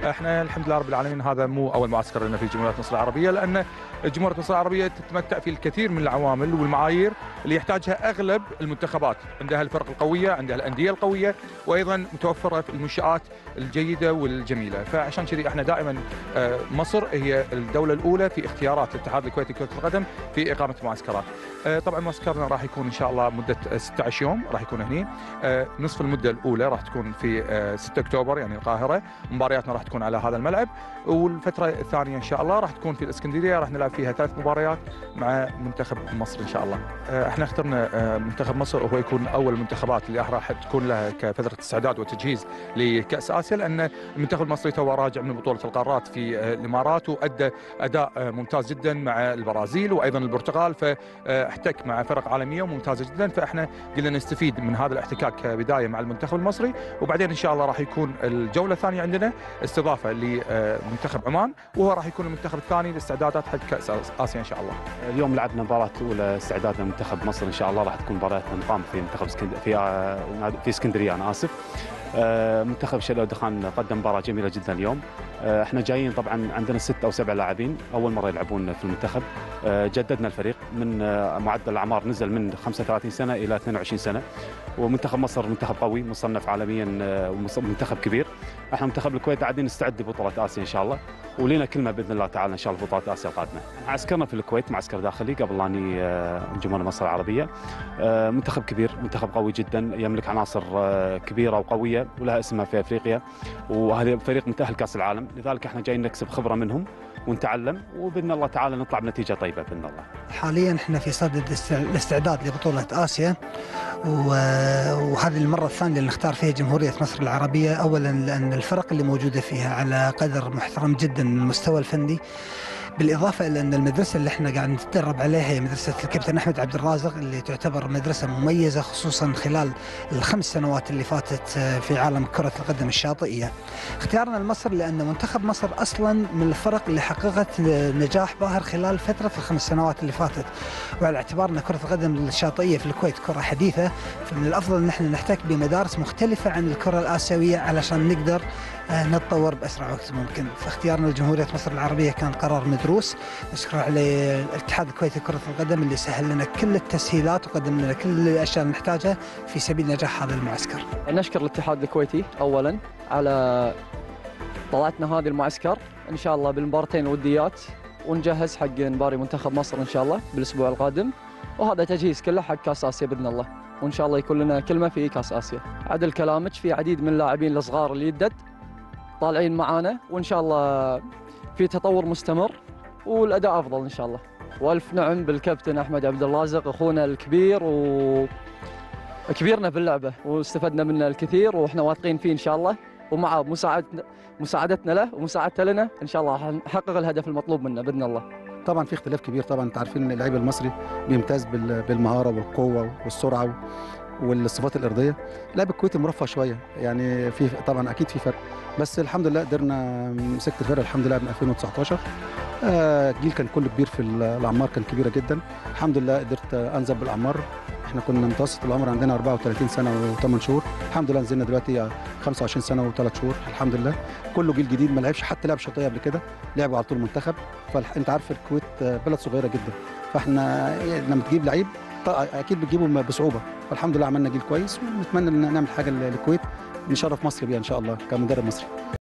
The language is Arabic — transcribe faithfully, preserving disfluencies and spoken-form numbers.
احنا الحمد لله رب العالمين هذا مو اول معسكر لنا في جمهوريه مصر العربيه، لان جمهوريه مصر العربيه تتمتع في الكثير من العوامل والمعايير اللي يحتاجها اغلب المنتخبات، عندها الفرق القويه، عندها الانديه القويه، وايضا متوفره في المنشات الجيده والجميله، فعشان كذي احنا دائما مصر هي الدوله الاولى في اختيارات الاتحاد الكويتي لكره القدم في اقامه معسكرات. طبعا معسكرنا راح يكون ان شاء الله مده ستة عشر يوم، راح يكون هني نصف المده الاولى راح تكون في ستة اكتوبر يعني القاهره، مبارياتنا راح تكون على هذا الملعب، والفتره الثانيه ان شاء الله راح تكون في الاسكندريه، راح نلعب فيها ثلاث مباريات مع منتخب مصر ان شاء الله. احنا اخترنا منتخب مصر وهو يكون اول المنتخبات اللي راح تكون لها كفتره استعداد وتجهيز لكاس اسيا، لان المنتخب المصري تو راجع من بطوله القارات في الامارات وادى اداء ممتاز جدا مع البرازيل وايضا البرتغال، فاحتك مع فرق عالميه وممتازه جدا، فاحنا قلنا نستفيد من هذا الاحتكاك كبدايه مع المنتخب المصري، وبعدين ان شاء الله راح يكون الجوله الثانيه عندنا استضافه لمنتخب عمان، وهو راح يكون المنتخب الثاني للاستعدادات حق كاس اسيا ان شاء الله. اليوم لعبنا مباراه اولى استعداد لمنتخب مصر، ان شاء الله راح تكون مباراتنا مقام في منتخب اسكند... في في اسكندريه انا اسف. منتخب شلو دخان قدم مباراه جميله جدا اليوم. احنا جايين طبعا عندنا ست او سبع لاعبين اول مره يلعبون في المنتخب، جددنا الفريق من معدل الاعمار نزل من خمسة وثلاثين سنه الى اثنين وعشرين سنه، ومنتخب مصر منتخب قوي مصنف عالميا ومنتخب كبير. احنا منتخب الكويت قاعدين نستعد لبطوله اسيا ان شاء الله، ولينا كلمه باذن الله تعالى ان شاء الله بطوله اسيا القادمه. معسكرنا في الكويت معسكر داخلي قبل اني جمهوريه مصر العربيه. منتخب كبير، منتخب قوي جدا، يملك عناصر كبيره وقويه ولها اسمها في افريقيا، وهذا فريق متاهل كاس العالم، لذلك احنا جايين نكسب خبره منهم ونتعلم، وباذن الله تعالى نطلع بنتيجه طيبه باذن الله. حاليا احنا في صدد الاستعداد لبطوله اسيا، وهذه المره الثانيه اللي نختار فيها جمهوريه مصر العربيه، اولا لان الفرق اللي موجوده فيها على قدر محترم جدا من المستوى الفني، بالإضافة إلى أن المدرسة اللي احنا قاعد نتدرب عليها هي مدرسة الكابتن أحمد عبد الرازق، اللي تعتبر مدرسة مميزة خصوصا خلال الخمس سنوات اللي فاتت في عالم كرة القدم الشاطئية. اختيارنا لمصر لأن منتخب مصر أصلا من الفرق اللي حققت نجاح باهر خلال فترة الخمس سنوات اللي فاتت، وعلى اعتبار أن كرة القدم الشاطئية في الكويت كرة حديثة، فمن الأفضل أن احنا نحتك بمدارس مختلفة عن الكرة الآسيوية علشان نقدر نتطور بأسرع وقت ممكن. فاختيارنا لجمهورية مصر العربية كان قرار مدروس، نشكر عليه الاتحاد الكويتي لكرة القدم اللي سهل لنا كل التسهيلات وقدم لنا كل الأشياء اللي نحتاجها في سبيل نجاح هذا المعسكر. نشكر الاتحاد الكويتي أولا على طلعتنا هذه المعسكر إن شاء الله بالمباراتين الوديات، ونجهز حق مباري منتخب مصر إن شاء الله بالأسبوع القادم، وهذا تجهيز كله حق كاس آسيا بإذن الله، وإن شاء الله يكون لنا كلمة في كاس آسيا. عدل كلامك، في عديد من اللاعبين الصغار اللي يدد طالعين معانا، وإن شاء الله في تطور مستمر والأداء أفضل إن شاء الله. وألف نعم بالكابتن أحمد عبد الرازق أخونا الكبير وكبيرنا باللعبة، واستفدنا منه الكثير وإحنا واثقين فيه إن شاء الله، ومع مساعدتنا مساعدتنا له ومساعدته لنا إن شاء الله نحقق الهدف المطلوب منا بإذن الله. طبعا في اختلاف كبير، طبعا انتوا عارفين ان اللعيب المصري بيمتاز بالمهارة والقوة والسرعة والصفات الارضيه. اللاعب الكويتي مرفه شويه، يعني في طبعا اكيد في فرق، بس الحمد لله قدرنا مسكت الفرقه الحمد لله من ألفين وتسعطاشر. الجيل كان كله كبير، في الاعمار كان كبيره جدا، الحمد لله قدرت انزل بالاعمار. احنا كنا متوسط العمر عندنا أربعة وثلاثين سنه وثمان شهور، الحمد لله نزلنا دلوقتي خمسة وعشرين سنه وثلاث شهور، الحمد لله كله جيل جديد ما لعبش حتى لعب شاطئيه قبل كده، لعبوا على طول منتخب. فانت عارف الكويت بلد صغيره جدا، فاحنا لما تجيب لعيب اكيد بتجيبه بصعوبه، فالحمد لله عملنا جيل كويس، ونتمنى ان نعمل حاجه للكويت نشرف مصر بيها ان شاء الله كمدرب مصري.